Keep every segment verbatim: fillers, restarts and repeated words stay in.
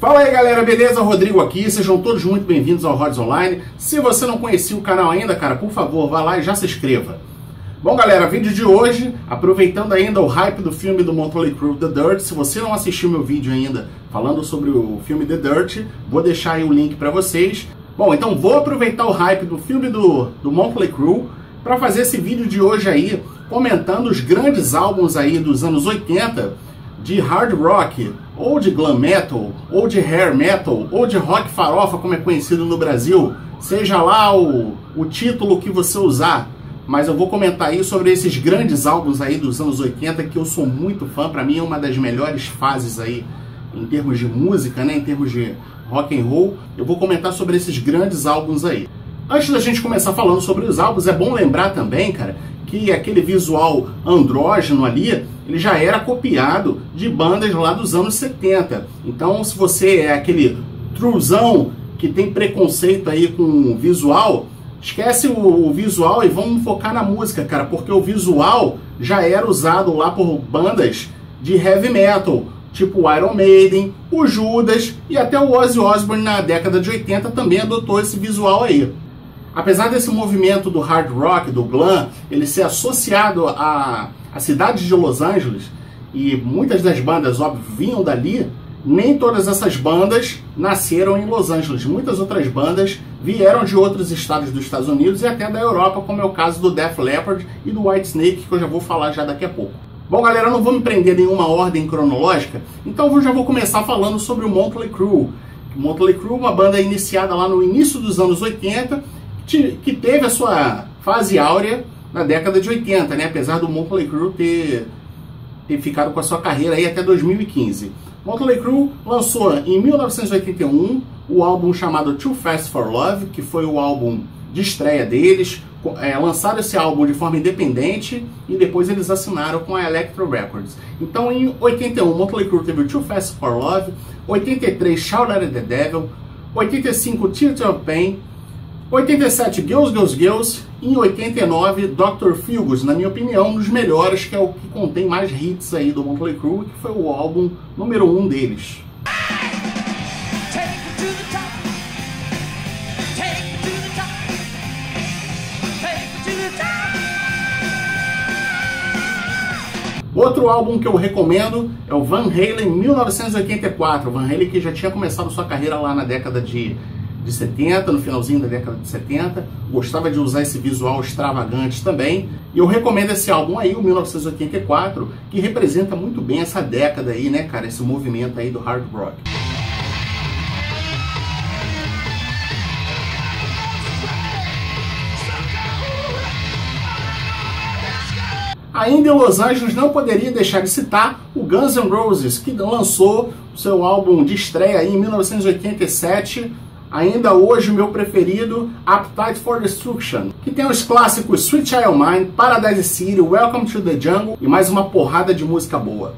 Fala aí galera, beleza? Rodrigo aqui, sejam todos muito bem-vindos ao Rods Online. Se você não conhecia o canal ainda, cara, por favor, vá lá e já se inscreva. Bom galera, vídeo de hoje, aproveitando ainda o hype do filme do Motley Crue, The Dirt. Se você não assistiu meu vídeo ainda falando sobre o filme The Dirt, vou deixar aí o link para vocês. Bom, então vou aproveitar o hype do filme do, do Motley Crue para fazer esse vídeo de hoje aí, comentando os grandes álbuns aí dos anos oitenta, de hard rock, ou de glam metal, ou de hair metal, ou de rock farofa, como é conhecido no Brasil, seja lá o, o título que você usar. Mas eu vou comentar aí sobre esses grandes álbuns aí dos anos oitenta, que eu sou muito fã. Para mim é uma das melhores fases aí, em termos de música, né, em termos de rock and roll. Eu vou comentar sobre esses grandes álbuns aí. Antes da gente começar falando sobre os álbuns, é bom lembrar também, cara, que aquele visual andrógeno ali, ele já era copiado de bandas lá dos anos setenta. Então, se você é aquele truzão que tem preconceito aí com o visual, esquece o visual e vamos focar na música, cara, porque o visual já era usado lá por bandas de heavy metal, tipo o Iron Maiden, o Judas e até o Ozzy Osbourne na década de oitenta também adotou esse visual aí. Apesar desse movimento do hard rock, do glam, ele ser associado à, à cidade de Los Angeles, e muitas das bandas, óbvio, vinham dali, nem todas essas bandas nasceram em Los Angeles. Muitas outras bandas vieram de outros estados dos Estados Unidos e até da Europa, como é o caso do Def Leppard e do Whitesnake, que eu já vou falar já daqui a pouco. Bom, galera, eu não vou me prender em nenhuma ordem cronológica, então eu já vou começar falando sobre o Motley Crue. O Motley Crue, uma banda iniciada lá no início dos anos oitenta, que teve a sua fase áurea na década de oitenta, né? Apesar do Motley Crue ter, ter ficado com a sua carreira aí até dois mil e quinze. Motley Crue lançou em mil novecentos e oitenta e um o álbum chamado Too Fast for Love, que foi o álbum de estreia deles. É, lançaram esse álbum de forma independente e depois eles assinaram com a Elektra Records. Então em oitenta e um Motley Crue teve o Too Fast for Love, oitenta e três Shout at the Devil, oitenta e cinco Tears of Pain, oitenta e sete Girls, Girls, Girls e em oitenta e nove doutor Feelgood, na minha opinião, um dos melhores, que é o que contém mais hits aí do Motley Crue, que foi o álbum número um deles. Outro álbum que eu recomendo é o Van Halen mil novecentos e oitenta e quatro. Van Halen que já tinha começado sua carreira lá na década de de setenta, no finalzinho da década de setenta, gostava de usar esse visual extravagante também, e eu recomendo esse álbum aí, o mil novecentos e oitenta e quatro, que representa muito bem essa década aí, né, cara, esse movimento aí do hard rock. Ainda em Los Angeles, não poderia deixar de citar o Guns N' Roses, que lançou o seu álbum de estreia aí em mil novecentos e oitenta e sete, ainda hoje o meu preferido, Appetite for Destruction, que tem os clássicos Sweet Child O' Mine, Paradise City, Welcome to the Jungle e mais uma porrada de música boa.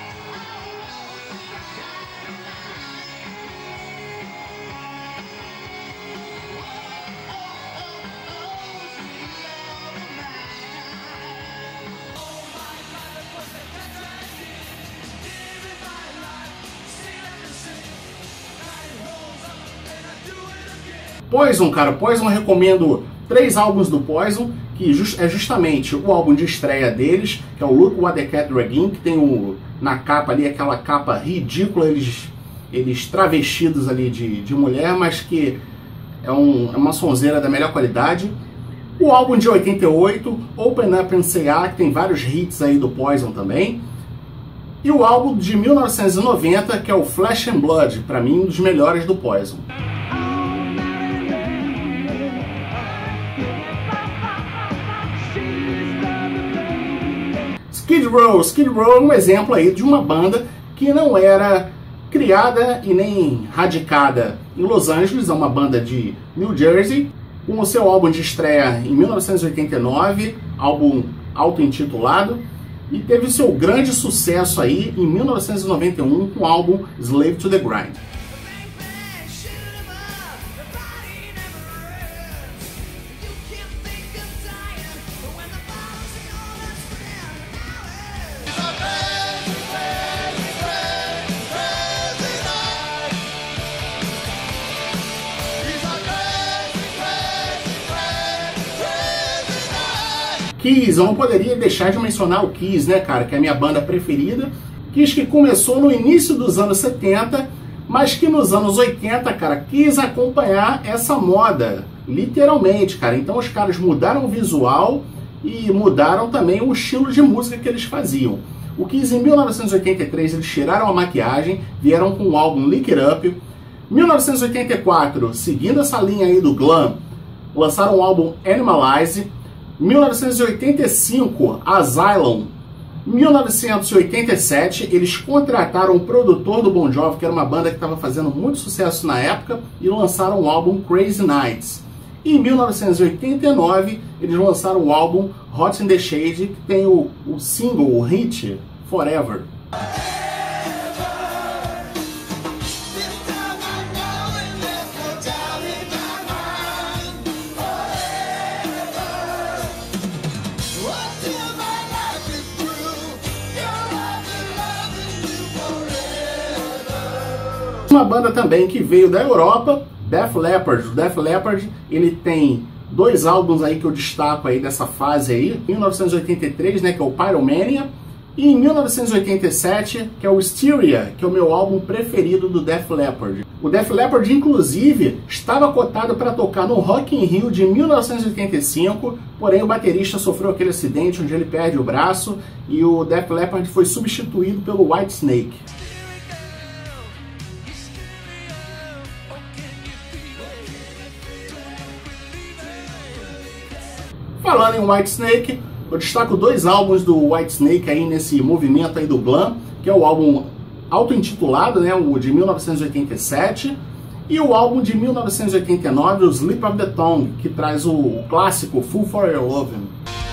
Poison, cara, Poison, eu recomendo três álbuns do Poison, que just, é justamente o álbum de estreia deles, que é o Look What the Cat Dragged In, que tem o, na capa ali aquela capa ridícula, eles, eles travestidos ali de, de mulher, mas que é, um, é uma sonzeira da melhor qualidade. O álbum de oitenta e oito, Open Up and Say Ah, que tem vários hits aí do Poison também. E o álbum de mil novecentos e noventa, que é o Flesh and Blood, para mim um dos melhores do Poison. Skid Row. Skid Row é um exemplo aí de uma banda que não era criada e nem radicada em Los Angeles, é uma banda de New Jersey, com o seu álbum de estreia em mil novecentos e oitenta e nove, álbum auto-intitulado, e teve o seu grande sucesso aí em mil novecentos e noventa e um com o álbum Slave to the Grind. Kiss, eu não poderia deixar de mencionar o Kiss, né, cara, que é a minha banda preferida. Kiss que começou no início dos anos setenta, mas que nos anos oitenta, cara, quis acompanhar essa moda, literalmente, cara. Então os caras mudaram o visual e mudaram também o estilo de música que eles faziam. O Kiss, em mil novecentos e oitenta e três, eles tiraram a maquiagem, vieram com o álbum Lick It Up. mil novecentos e oitenta e quatro, seguindo essa linha aí do glam, lançaram o álbum Animalize. mil novecentos e oitenta e cinco, Asylum. mil novecentos e oitenta e sete, eles contrataram o produtor do Bon Jovi, que era uma banda que estava fazendo muito sucesso na época, e lançaram o álbum Crazy Nights. E em mil novecentos e oitenta e nove, eles lançaram o álbum Hot in the Shade, que tem o, o single, o hit, Forever. Uma banda também que veio da Europa, Def Leppard. O Def Leppard, ele tem dois álbuns aí que eu destaco aí dessa fase aí. Em mil novecentos e oitenta e três, né, que é o Pyromania, e em mil novecentos e oitenta e sete, que é o Hysteria, que é o meu álbum preferido do Def Leppard. O Def Leppard, inclusive, estava cotado para tocar no Rock in Rio de mil novecentos e oitenta e cinco, porém o baterista sofreu aquele acidente onde ele perde o braço e o Def Leppard foi substituído pelo Whitesnake. Falando em Whitesnake, eu destaco dois álbuns do Whitesnake aí nesse movimento aí do glam, que é o álbum auto-intitulado, né, o de mil novecentos e oitenta e sete, e o álbum de mil novecentos e oitenta e nove, o Slip of the Tongue, que traz o, o clássico Fool for Your Lovin'.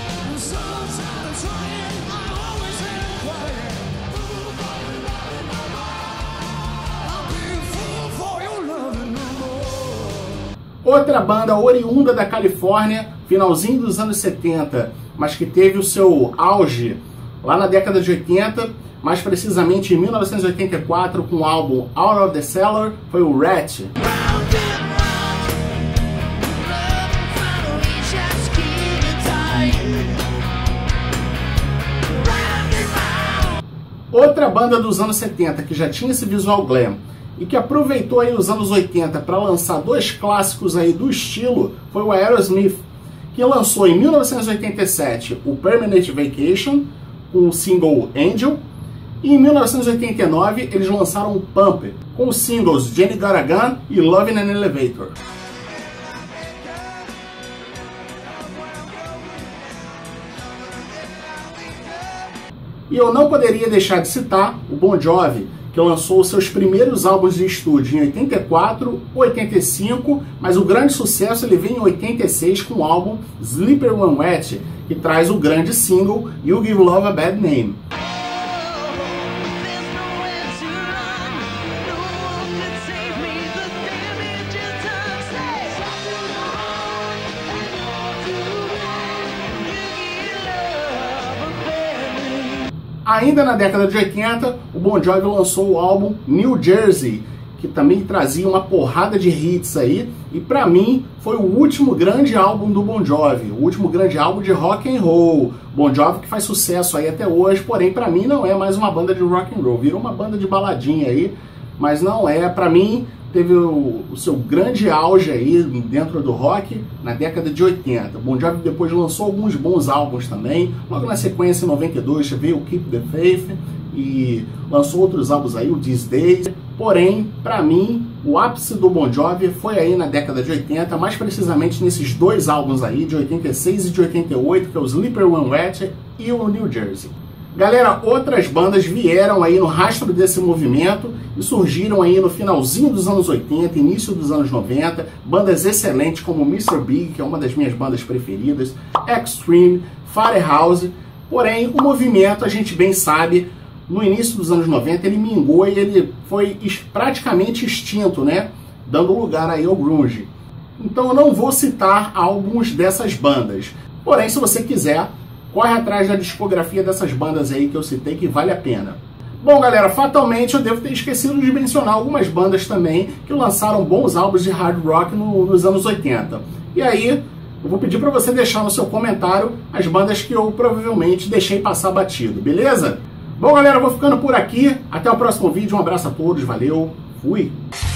Outra banda oriunda da Califórnia, finalzinho dos anos setenta, mas que teve o seu auge lá na década de oitenta, mais precisamente em mil novecentos e oitenta e quatro, com o álbum Out of the Cellar, foi o Rat. Outra banda dos anos setenta que já tinha esse visual glam e que aproveitou aí os anos oitenta para lançar dois clássicos aí do estilo foi o Aerosmith, que lançou em mil novecentos e oitenta e sete o Permanent Vacation com o single Angel, e em mil novecentos e oitenta e nove eles lançaram o Pump com os singles Jenny Got a Gun e Love in an Elevator. E eu não poderia deixar de citar o Bon Jovi, que lançou os seus primeiros álbuns de estúdio em oitenta e quatro, oitenta e cinco, mas o grande sucesso ele vem em oitenta e seis com o álbum Sleeper When Wet, que traz o grande single You Give Love a Bad Name. Ainda na década de oitenta, o Bon Jovi lançou o álbum New Jersey, que também trazia uma porrada de hits aí, e pra mim foi o último grande álbum do Bon Jovi, o último grande álbum de rock and roll. Bon Jovi que faz sucesso aí até hoje, porém pra mim não é mais uma banda de rock and roll, virou uma banda de baladinha aí, mas não é, pra mim teve o, o seu grande auge aí dentro do rock na década de oitenta. Bon Jovi depois lançou alguns bons álbuns também. Logo na sequência, em noventa e dois, veio o Keep the Faith e lançou outros álbuns aí, o These Days. Porém, para mim, o ápice do Bon Jovi foi aí na década de oitenta, mais precisamente nesses dois álbuns aí, de oitenta e seis e de oitenta e oito, que é o Sleeper When Wet e o New Jersey. Galera, outras bandas vieram aí no rastro desse movimento e surgiram aí no finalzinho dos anos oitenta, início dos anos noventa, bandas excelentes como mister Big, que é uma das minhas bandas preferidas, Extreme, Firehouse. Porém, o movimento, a gente bem sabe, no início dos anos noventa ele mingou e ele foi praticamente extinto, né? Dando lugar aí ao grunge. Então eu não vou citar álbuns dessas bandas. Porém, se você quiser, corre atrás da discografia dessas bandas aí que eu citei, que vale a pena. Bom, galera, fatalmente eu devo ter esquecido de mencionar algumas bandas também que lançaram bons álbuns de hard rock no, nos anos oitenta. E aí, eu vou pedir para você deixar no seu comentário as bandas que eu provavelmente deixei passar batido, beleza? Bom, galera, eu vou ficando por aqui. Até o próximo vídeo. Um abraço a todos. Valeu. Fui.